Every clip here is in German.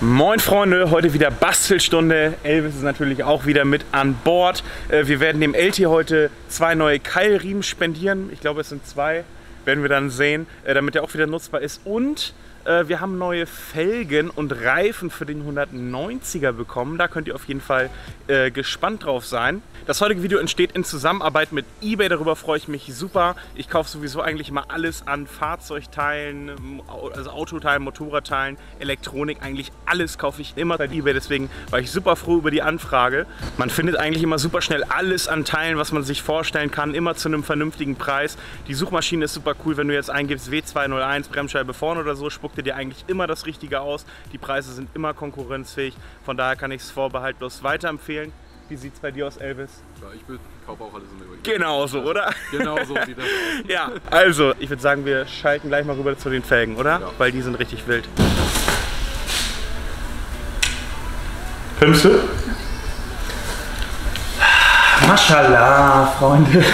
Moin Freunde, heute wieder Bastelstunde. Elvis ist natürlich auch wieder mit an Bord. Wir werden dem LT heute 2 neue Keilriemen spendieren. Ich glaube es sind 2, werden wir dann sehen, damit er auch wieder nutzbar ist. Und wir haben neue Felgen und Reifen für den 190er bekommen. Da könnt ihr auf jeden Fall gespannt drauf sein. Das heutige Video entsteht in Zusammenarbeit mit eBay. Darüber freue ich mich super. Ich kaufe sowieso eigentlich immer alles an Fahrzeugteilen, also Autoteilen, Motorradteilen, Elektronik. Eigentlich alles kaufe ich immer bei eBay. Deswegen war ich super froh über die Anfrage. Man findet eigentlich immer super schnell alles an Teilen, was man sich vorstellen kann. Immer zu einem vernünftigen Preis. Die Suchmaschine ist super cool. Wenn du jetzt eingibst W201 Bremsscheibe vorne oder so, spuckt dir eigentlich immer das Richtige aus. Die Preise sind immer konkurrenzfähig. Von daher kann ich es vorbehaltlos weiterempfehlen. Wie sieht es bei dir aus, Elvis? Ja, ich kaufe auch alles in der Genau so, oder? Genau so sieht das aus. Ja, also ich würde sagen, wir schalten gleich mal rüber zu den Felgen, oder? Ja. Weil die sind richtig wild. Filmst du? Maschallah, Freunde.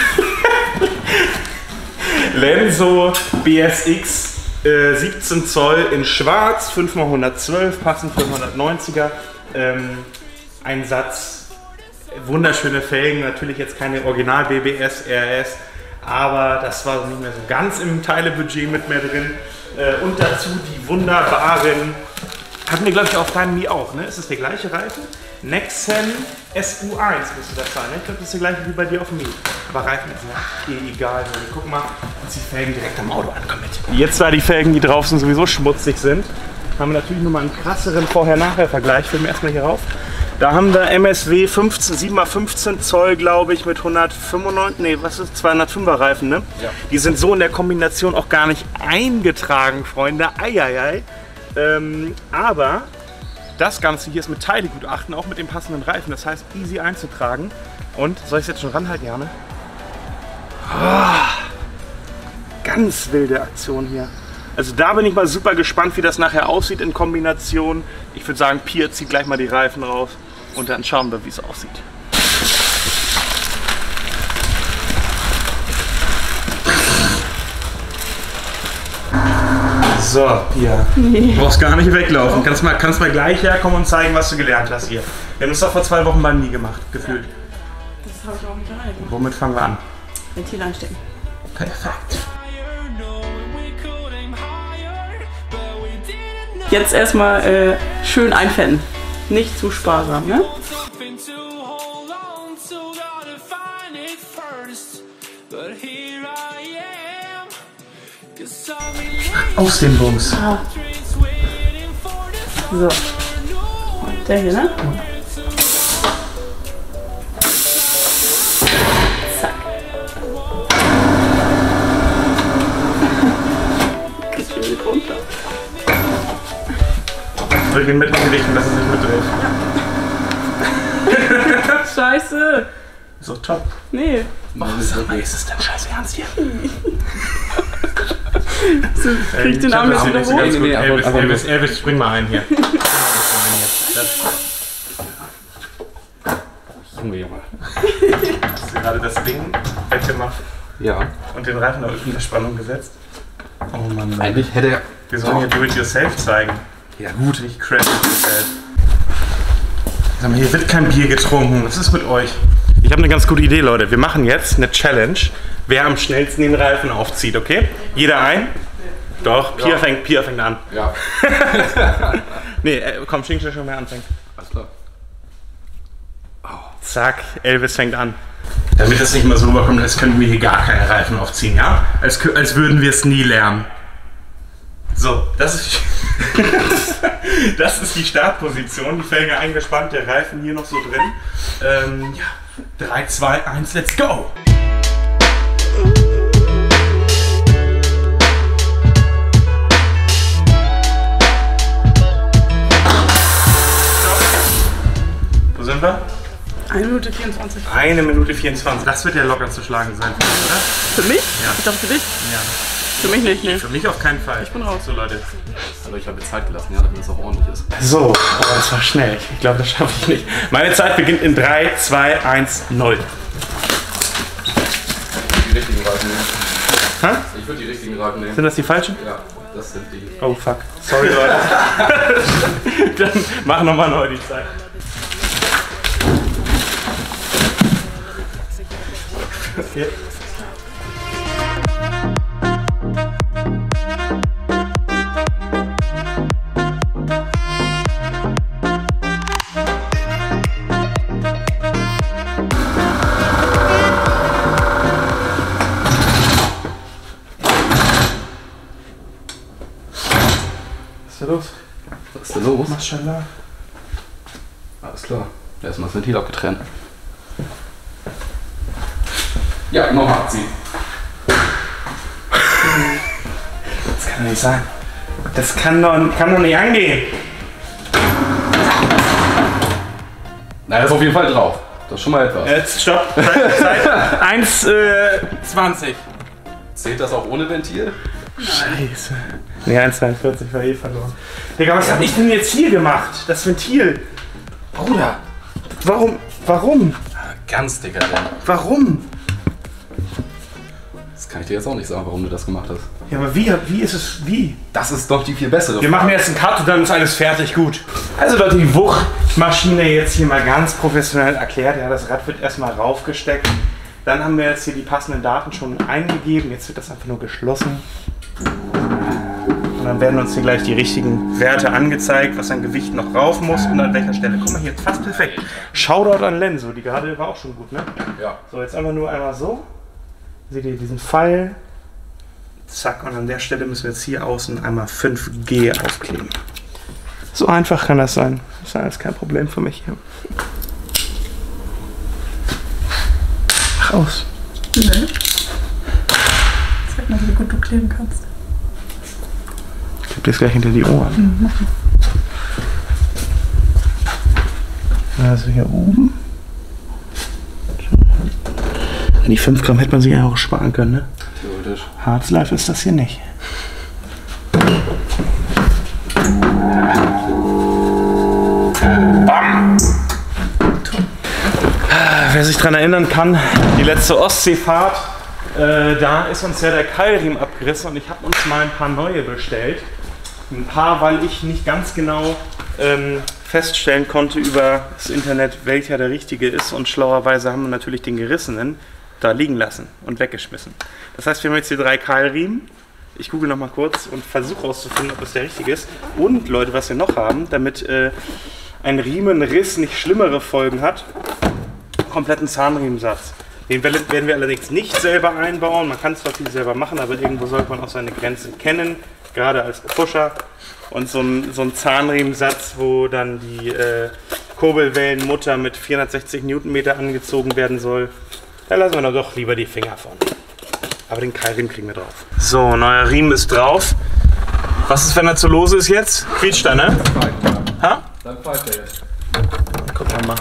Lenso BSX 17 Zoll in schwarz, 5x112, passend für 190er. Ein Satz, wunderschöne Felgen, natürlich jetzt keine Original BBS, RS, aber das war nicht mehr so ganz im Teilebudget mit mehr drin. Und dazu die wunderbaren, hatten wir glaube ich auf deinem Mi auch, ne? Ist das der gleiche Reifen? Nexen SU1 müsste das sein, ne? Ich glaube das ist der gleiche wie bei dir auf dem Mi. Aber Reifen ist ja egal, wir gucken mal uns die Felgen direkt am Auto an, komm mit. Jetzt da die Felgen, die draußen sowieso schmutzig sind, haben wir natürlich nochmal einen krasseren Vorher-Nachher-Vergleich. Filmen wir erstmal hier rauf. Da haben wir MSW 7x15 Zoll, glaube ich, mit 195, nee, was ist, 205er Reifen, ne? Ja. Die sind so in der Kombination auch gar nicht eingetragen, Freunde. Eieiei. Aber das Ganze hier ist mit Teilegutachten, auch mit dem passenden Reifen. Das heißt, easy einzutragen. Und, soll ich es jetzt schon ranhalten, Jane? Oh, ganz wilde Aktion hier. Also da bin ich mal super gespannt, wie das nachher aussieht in Kombination. Ich würde sagen, Pia zieht gleich mal die Reifen raus und dann schauen wir, wie es aussieht. So, Pia, du brauchst gar nicht weglaufen. Kannst mal gleich herkommen und zeigen, was du gelernt hast hier. Wir haben das doch vor 2 Wochen beim Nie gemacht, gefühlt. Das habe ich auch nicht alleine gemacht. Womit fangen wir an? Ventil einstecken. Perfekt. Jetzt erstmal schön einfetten. Nicht zu sparsam, ne? Aus dem Bums. Ah. So. Und der hier, ne? Zack. Geht schon wieder runter. Drück ihn mit in die Richtung, dass es nicht mitdreht. Scheiße. So top. Nee. Oh, sag mal, ist es denn scheiße ernst hier? So, krieg ich den Arm jetzt wieder hoch? Nee, Elvis, spring mal ein hier. Junge, Junge. Hast du gerade das Ding weggemacht? Ja. Und den Reifen auf Spannung gesetzt? Oh Mann. Eigentlich hätte er... Wir sollen hier Do-it-yourself zeigen. Ja gut. Nicht credit yourself. Sag mal, hier wird kein Bier getrunken. Was ist mit euch? Ich habe eine ganz gute Idee, Leute. Wir machen jetzt eine Challenge. Wer am schnellsten den Reifen aufzieht, okay? Jeder ein? Doch, Pia fängt an. Ja. Nee, komm, Schinkel schon mehr anfängt. Alles klar. Zack, Elvis fängt an. Damit das nicht mal so rüberkommt, als könnten wir hier gar keine Reifen aufziehen, ja? Als würden wir es nie lernen. So, das ist, das ist die Startposition. Die Felge eingespannt, der Reifen hier noch so drin. Ja, 3, 2, 1, let's go! Wo sind wir? 1 Minute 24. 1 Minute 24. Das wird ja locker zu schlagen sein, oder? Für mich? Ja. Ich dachte für dich. Ja. Für mich nicht, ne? Für mich auf keinen Fall. Ich bin raus. So, Leute. Also ich habe mir Zeit gelassen, ja, damit es auch ordentlich ist. So, aber das war schnell. Ich glaube, das schaffe ich nicht. Meine Zeit beginnt in 3, 2, 1, 0. Die richtigen Reifen nehmen. Hä? Ich würde die richtigen Reifen nehmen. Sind das die falschen? Ja. Das sind die. Oh fuck. Sorry, Leute. Dann mach nochmal neu die Zeit. Okay. Was ist da los? Was ist denn los? Maschallah. Alles klar. Erstmal das Ventil abgetrennt. Ja, nochmal abziehen. Das kann doch nicht sein. Das kann doch nicht angehen. Na, er ist auf jeden Fall drauf. Das ist schon mal etwas. Jetzt stopp. Zeit 1,20. Zählt das auch ohne Ventil? Scheiße. Ne, 1,42 war eh verloren. Digga, was hab ich denn jetzt hier gemacht? Das Ventil. Bruder. Warum? Ganz dicker denn. Warum? Das kann ich dir jetzt auch nicht sagen, warum du das gemacht hast. Ja, aber wie ist es, wie? Das ist doch die viel bessere. Wir machen jetzt einen Cut und dann ist alles fertig, gut. Also Leute, die Wuchtmaschine jetzt hier mal ganz professionell erklärt. Ja, das Rad wird erstmal raufgesteckt. Dann haben wir jetzt hier die passenden Daten schon eingegeben. Jetzt wird das einfach nur geschlossen. Und dann werden uns hier gleich die richtigen Werte angezeigt, was an Gewicht noch rauf muss und an welcher Stelle. Guck mal hier, fast perfekt. Shoutout an Lenso, die gerade war auch schon gut, ne? Ja. So, jetzt einfach nur einmal so. Seht ihr diesen Pfeil? Zack, und an der Stelle müssen wir jetzt hier außen einmal 5G aufkleben. So einfach kann das sein. Das ist alles kein Problem für mich hier. Mach aus. Nee. Zeig mal, wie gut du kleben kannst. Ich klebe das gleich hinter die Ohren. Also hier oben. Die 5 Gramm hätte man sich ja auch sparen können, ne? Theoretisch. Harzlife ist das hier nicht. Bam! Wer sich daran erinnern kann, die letzte Ostseefahrt, da ist uns ja der Keilriemen abgerissen und ich habe uns mal ein paar neue bestellt. Ein paar, weil ich nicht ganz genau feststellen konnte über das Internet, welcher der richtige ist, und schlauerweise haben wir natürlich den gerissenen da liegen lassen und weggeschmissen. Das heißt, wir haben jetzt hier 3 Keilriemen. Ich google noch mal kurz und versuche herauszufinden, ob das der richtige ist. Und Leute, was wir noch haben, damit ein Riemenriss nicht schlimmere Folgen hat, kompletten Zahnriemensatz. Den werden wir allerdings nicht selber einbauen. Man kann zwar viel selber machen, aber irgendwo sollte man auch seine Grenzen kennen, gerade als Pusher. Und so ein Zahnriemensatz, wo dann die Kurbelwellenmutter mit 460 Newtonmeter angezogen werden soll, da lassen wir doch lieber die Finger von. Aber den Keilriemen kriegen wir drauf. So, neuer Riemen ist drauf. Was ist, wenn er zu lose ist jetzt? Quietscht er, ne? Ha? Dann pfeift er jetzt. Gucken wir mal.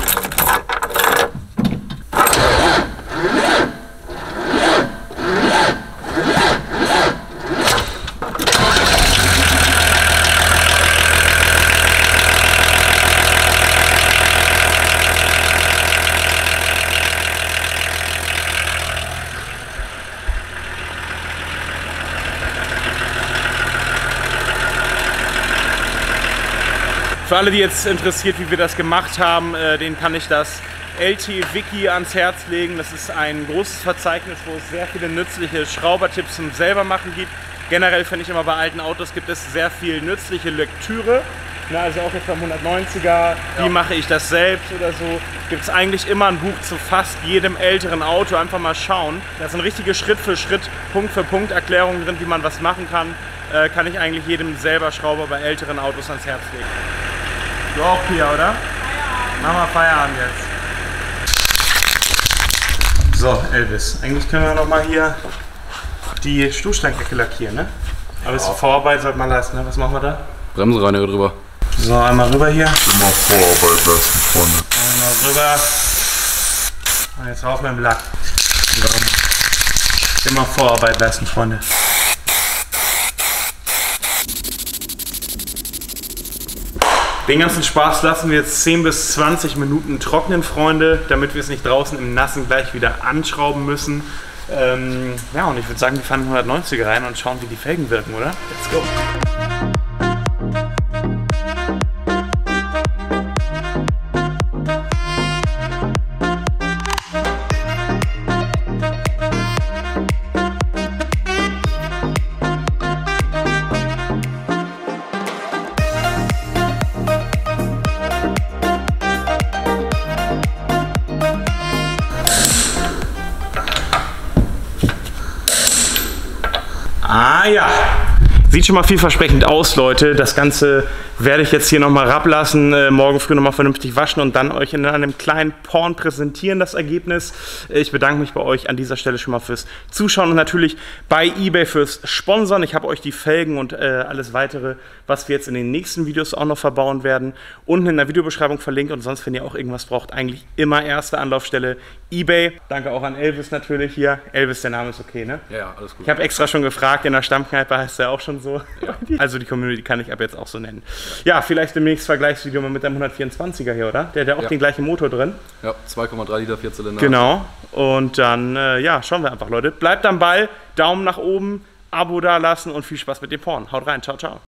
Für alle, die jetzt interessiert, wie wir das gemacht haben, denen kann ich das LT-Wiki ans Herz legen. Das ist ein großes Verzeichnis, wo es sehr viele nützliche Schraubertipps zum Selbermachen gibt. Generell finde ich immer, bei alten Autos gibt es sehr viel nützliche Lektüre. Na, also auch jetzt beim 190er, wie mache ich das selbst oder so, gibt es eigentlich immer ein Buch zu fast jedem älteren Auto. Einfach mal schauen. Da sind richtige Schritt für Schritt, Punkt für Punkt Erklärungen drin, wie man was machen kann. Kann ich eigentlich jedem selber Schrauber bei älteren Autos ans Herz legen. Du auch, Pia, oder? Mach mal Feierabend jetzt. So, Elvis, eigentlich können wir noch mal hier die Stuhlsteinecke lackieren, ne? Aber ist Vorarbeit, sollte man leisten, ne? Was machen wir da? Bremsenreiniger drüber. So, einmal rüber hier. Immer Vorarbeit lassen, Freunde. Einmal rüber. Und jetzt rauf mit dem Lack. Immer Vorarbeit leisten, Freunde. Den ganzen Spaß lassen wir jetzt 10 bis 20 Minuten trocknen, Freunde, damit wir es nicht draußen im Nassen gleich wieder anschrauben müssen. Ja, und ich würde sagen, wir fahren in 190er rein und schauen, wie die Felgen wirken, oder? Let's go! Ah ja, sieht schon mal vielversprechend aus, Leute. Das Ganze werde ich jetzt hier nochmal rablassen, morgen früh nochmal vernünftig waschen und dann euch in einem kleinen Porn präsentieren, das Ergebnis. Ich bedanke mich bei euch an dieser Stelle schon mal fürs Zuschauen und natürlich bei eBay fürs Sponsoren. Ich habe euch die Felgen und alles weitere, was wir jetzt in den nächsten Videos auch noch verbauen werden, unten in der Videobeschreibung verlinkt. Und sonst, wenn ihr auch irgendwas braucht, eigentlich immer erste Anlaufstelle eBay. Danke auch an Elvis natürlich hier. Elvis, der Name ist okay, ne? Ja, alles gut. Ich habe extra schon gefragt, in der Stammkneipe heißt er auch schon so. Ja. Also die Community kann ich ab jetzt auch so nennen. Ja, vielleicht demnächst Vergleichsvideo mal mit dem 124er hier, oder? Der hat ja auch den gleichen Motor drin. Ja, 2,3 Liter Vierzylinder. Genau. Und dann, ja, schauen wir einfach, Leute. Bleibt am Ball, Daumen nach oben, Abo da lassen und viel Spaß mit dem Porn. Haut rein, ciao, ciao.